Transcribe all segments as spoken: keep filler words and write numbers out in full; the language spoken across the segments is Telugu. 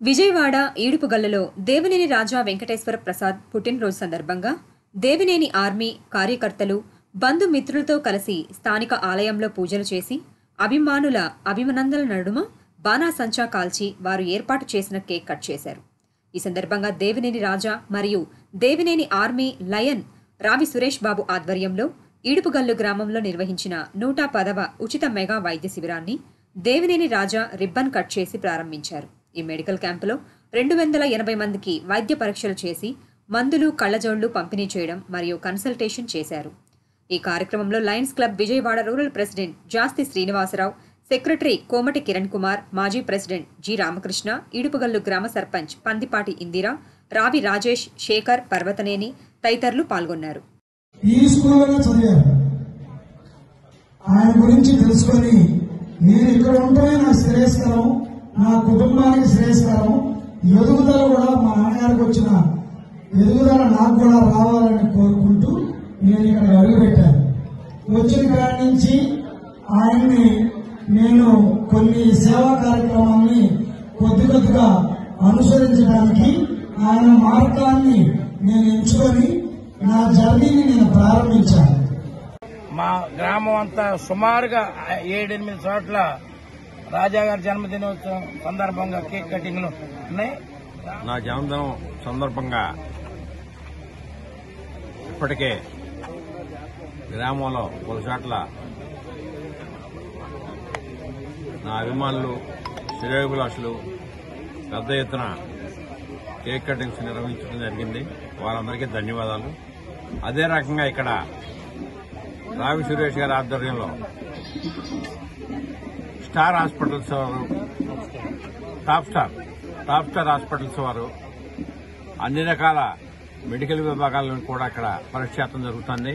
విజయవాడ ఈడుపుగల్లులో దేవినేని రాజా వెంకటేశ్వర ప్రసాద్ పుట్టినరోజు సందర్భంగా దేవినేని ఆర్మీ కార్యకర్తలు బంధుమిత్రులతో కలిసి స్థానిక ఆలయంలో పూజలు చేసి అభిమానుల అభినందనల నడుమ బాణాసంచా కాల్చి వారు ఏర్పాటు చేసిన కేక్ కట్ చేశారు. ఈ సందర్భంగా దేవినేని రాజా మరియు దేవినేని ఆర్మీ లయన్ రావి సురేష్ బాబు ఆధ్వర్యంలో ఈడుపుగల్లు గ్రామంలో నిర్వహించిన నూట పదవ ఉచిత మెగా వైద్య శిబిరాన్ని దేవినేని రాజా రిబ్బన్ కట్ చేసి ప్రారంభించారు. ఈ మెడికల్ క్యాంపులో రెండు వందల ఎనభై మందికి వైద్య పరీక్షలు చేసి మందులు కళ్లజోళ్లు పంపిణీ చేయడం మరియు కన్సల్టేషన్ చేశారు. ఈ కార్యక్రమంలో Lions Club Vijayawada rural president Jasti Srinivasarao, secretary Komati Kiran Kumar, మాజీ ప్రెసిడెంట్ జి రామకృష్ణ, ఈడుపుగల్లు గ్రామ సర్పంచ్ పందిపాటి ఇందిరా, రావి రాజేష్, శేఖర్, పర్వతనేని తదితరులు పాల్గొన్నారు. ఈ స్కూల్లోనే చదివారు. ఆయన గురించి తెలుసుకొని నేను ఇక్కడ ఉంటేనే నాకు శ్రేయస్కరం, నా కుటుంబానికి శ్రేయస్కరం, ఎదుగుదల కూడా మా నాన్నగారికి వచ్చిన ఎదుగుదల నాకు కూడా రావాలని కోరుకుంటూ నేను ఇక్కడ అడుగుపెట్టాను. వచ్చిన కాడి నుంచి ఆయన్ని నేను కొన్ని సేవా కార్యక్రమాన్ని కొద్ది కొద్దిగా అనుసరించడానికి ఆయన మార్గాన్ని నేను ఎంచుకొని నా జర్నీని నేను ప్రారంభించాను. మా గ్రామం అంతా సుమారుగా ఏడెనిమిది చోట్ల రాజాగారి జన్మదినోత్సవం సందర్భంగా కేక్ కటింగ్లు ఉన్నాయి. నా జన్మదినం సందర్భంగా ఇప్పటికే గ్రామంలో ఒక చోట్ల నా అభిమానులు, శ్రేయోభిలాషులు పెద్ద ఎత్తున కేక్ కటింగ్స్ నిర్వహించడం జరిగింది. వారందరికీ ధన్యవాదాలు. అదే రకంగా ఇక్కడ రావి సురేష్ గారి ఆధ్వర్యంలో స్టార్ హాస్పిటల్స్ వారు, Top Star Top Star Hospitals వారు అన్ని రకాల మెడికల్ విభాగాలను కూడా ఇక్కడ పరీక్షించడం జరుగుతుంది.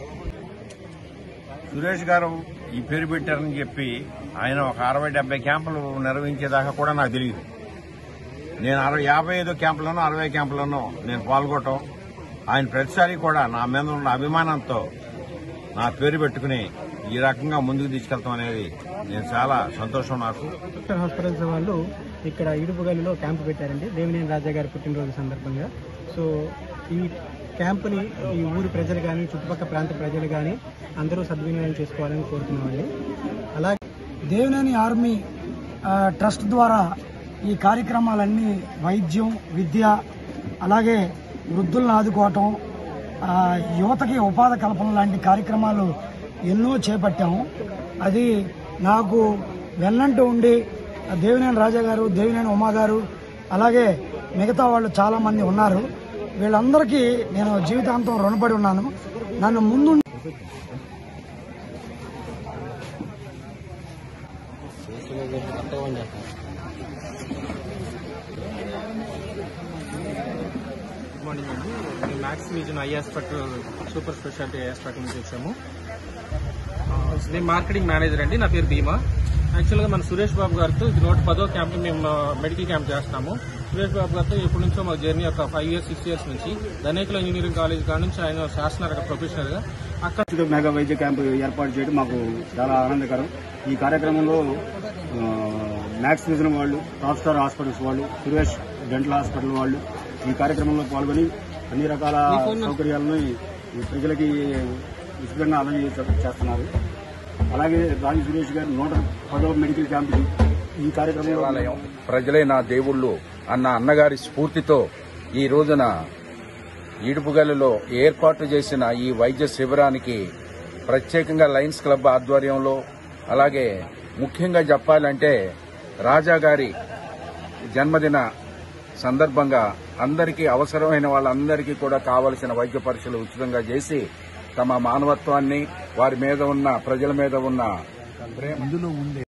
సురేష్ గారు ఈ పేరు పెట్టారని చెప్పి ఆయన ఒక అరవై డెబ్బై క్యాంపులు నిర్వహించేదాకా కూడా నాకు తెలియదు. నేను అరవై యాభై ఐదో క్యాంపులను అరవై క్యాంపులను నేను పాల్గొనటం, ఆయన ప్రతిసారి కూడా నా మీద ఉన్న అభిమానంతో నా పేరు పెట్టుకుని ఈ రకంగా ముందుకు తీసుకెళ్తాం అనేది నేను చాలా సంతోషం. నాకు హాస్పిటల్స్ వాళ్ళు ఇక్కడ ఈడుపుగల్లులో క్యాంపు పెట్టారండి దేవినేని రాజా గారి పుట్టినరోజు సందర్భంగా. సో ఈ క్యాంపుని ఈ ఊరి ప్రజలు కానీ చుట్టుపక్కల ప్రాంత ప్రజలు కానీ అందరూ సద్వినియోగం చేసుకోవాలని కోరుతున్నామండి. అలాగే దేవినేని ఆర్మీ ట్రస్ట్ ద్వారా ఈ కార్యక్రమాలన్నీ వైద్యం, విద్య, అలాగే వృద్ధులను ఆదుకోవటం, యువతకి ఉపాధి కల్పన లాంటి కార్యక్రమాలు ఎన్నో చేపట్టాము. అది నాకు వెన్నంటూ ఉండి దేవినేని రాజా గారు, దేవినేని ఉమా గారు, అలాగే మిగతా వాళ్ళు చాలా మంది ఉన్నారు. వీళ్ళందరికీ నేను జీవితాంతం రుణపడి ఉన్నాను. నన్ను ముందు మార్నింగ్ అండి మేము Max Vision Eye Hospital super speciality eye hospital నుంచి వచ్చాము. నేను మార్కెటింగ్ మేనేజర్ అండి. నా పేరు భీమా. యాక్చువల్గా మన సురేష్ బాబు గారితో ఇది నూట పదో క్యాంప్ మేము మెడికల్ క్యాంప్ చేస్తాము. సురేష్ బాబు గారితో ఎప్పటి నుంచో మాకు జర్నీ ఒక ఫైవ్ ఇయర్స్ సిక్స్ ఇయర్స్ నుంచి ధనేకుల ఇంజనీరింగ్ కాలేజ్ కాడ నుంచి ఆయన శాసనర్ ప్రొఫెషనల్ గా అక్కడ మెగా వైద్య క్యాంపు ఏర్పాటు చేయడం మాకు చాలా ఆనందకరం. ఈ కార్యక్రమంలో మ్యాక్స్ విజన్ వాళ్ళు, టాప్ స్టార్ హాస్పిటల్స్ వాళ్ళు, సురేష్ డెంటల్ హాస్పిటల్ వాళ్ళు ఈ కార్యక్రమంలో పాల్గొని అన్ని రకాల సౌకర్యాలను ప్రజలకి ఉచితంగా అందజేయ చేస్తున్నారు. అలాగే రావి సురేష్ గారి నూట పదవ మెడికల్ క్యాంపు ఈ కార్యక్రమంలో ప్రజలే నా దేవుళ్లు అన్న అన్నగారి స్ఫూర్తితో ఈ రోజున ఈడుపుగల్లులో ఏర్పాటు చేసిన ఈ వైద్య శిబిరానికి ప్రత్యేకంగా లయన్స్ క్లబ్ ఆధ్వర్యంలో, అలాగే ముఖ్యంగా చెప్పాలంటే రాజా గారి జన్మదిన సందర్భంగా అందరికీ అవసరమైన వాళ్ళందరికీ కూడా కావలసిన వైద్య పరీక్షలు ఉచితంగా చేసి తమ మానవత్వాన్ని, వారి మీద ఉన్న ప్రజల మీద ఉన్న ఇందులో ఉండే